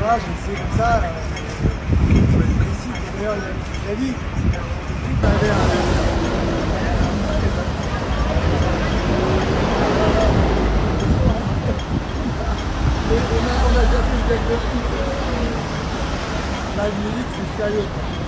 pas, j'ai essayé comme ça. Il faut être précis. D'ailleurs, il a dit. On a déjà fait le diagnostic. La musique, c'est sérieux.